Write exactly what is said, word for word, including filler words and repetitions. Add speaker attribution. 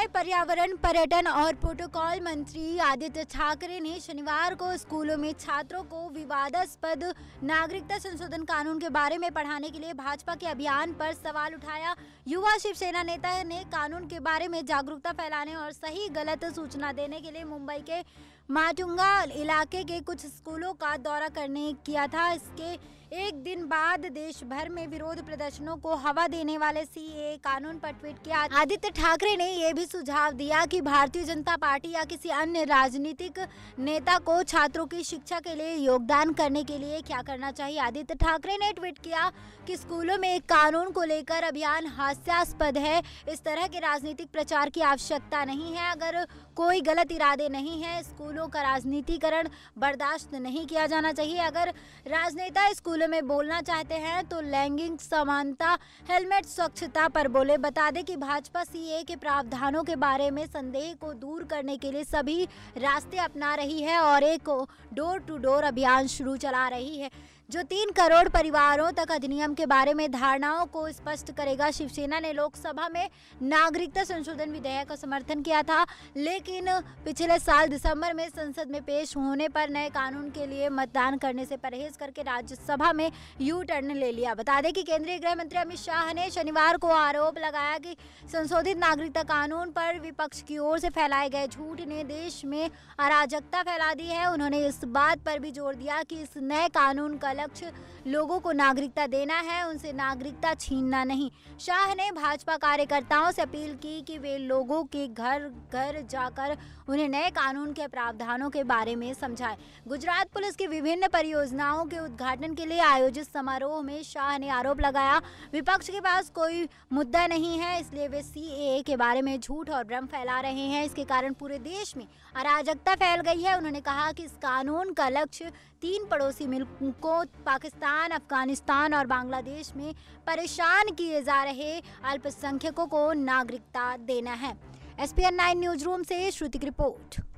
Speaker 1: नए पर्यावरण, पर्यटन और प्रोटोकॉल मंत्री आदित्य ठाकरे ने शनिवार को स्कूलों में छात्रों को विवादास्पद नागरिकता संशोधन कानून के बारे में पढ़ाने के लिए भाजपा के अभियान पर सवाल उठाया। युवा शिवसेना नेता ने कानून के बारे में जागरूकता फैलाने और सही गलत सूचना देने के लिए मुंबई के माटुंगा इलाके के कुछ स्कूलों का दौरा करने किया था। इसके एक दिन बाद देश भर में विरोध प्रदर्शनों को हवा देने वाले सीएए कानून पर ट्वीट किया। आदित्य ठाकरे ने यह भी सुझाव दिया कि भारतीय जनता पार्टी या किसी अन्य राजनीतिक नेता को छात्रों की शिक्षा के लिए योगदान करने के लिए क्या करना चाहिए। आदित्य ठाकरे ने ट्वीट किया कि स्कूलों में एक कानून को लेकर अभियान हास्यास्पद है। इस तरह के राजनीतिक प्रचार की आवश्यकता नहीं है। अगर कोई गलत इरादे नहीं है, स्कूलों का राजनीतिकरण बर्दाश्त नहीं किया जाना चाहिए। अगर राजनेता स्कूल में बोलना चाहते हैं तो लैंगिक समानता, हेलमेट, स्वच्छता पर बोले। बता दें कि भाजपा सीएए के प्रावधानों के बारे में संदेह को दूर करने के लिए सभी रास्ते अपना रही है और एक डोर टू डोर अभियान शुरू चला रही है जो तीन करोड़ परिवारों तक अधिनियम के बारे में धारणाओं को स्पष्ट करेगा। शिवसेना ने लोकसभा में नागरिकता संशोधन विधेयक का समर्थन किया था, लेकिन पिछले साल दिसंबर में संसद में पेश होने पर नए कानून के लिए मतदान करने से परहेज करके राज्यसभा में यू टर्न ले लिया। बता दें कि केंद्रीय गृह मंत्री अमित शाह ने शनिवार को आरोप लगाया कि संशोधित नागरिकता कानून पर विपक्ष की ओर से फैलाए गए झूठ ने देश में अराजकता फैला दी है। उन्होंने इस बात पर भी जोर दिया कि इस नए कानून का लक्ष्य लोगों को नागरिकता देना है, उनसे नागरिकता छीनना नहीं। शाह ने भाजपा कार्यकर्ताओं से अपील की कि वे लोगों के घर घर जाकर उन्हें नए कानून के प्रावधानों के बारे में समझाएं। गुजरात पुलिस की विभिन्न परियोजनाओं के उद्घाटन के लिए आयोजित समारोह में शाह ने आरोप लगाया, विपक्ष के पास कोई मुद्दा नहीं है, इसलिए वे सीएए के बारे में झूठ और भ्रम फैला रहे हैं। इसके कारण पूरे देश में अराजकता फैल गई है। उन्होंने कहा कि इस कानून का लक्ष्य तीन पड़ोसी मुल्कों पाकिस्तान, अफगानिस्तान और बांग्लादेश में परेशान किए जा रहे अल्पसंख्यकों को नागरिकता देना है। एसपीएन नाइन न्यूज रूम से श्रुति की रिपोर्ट।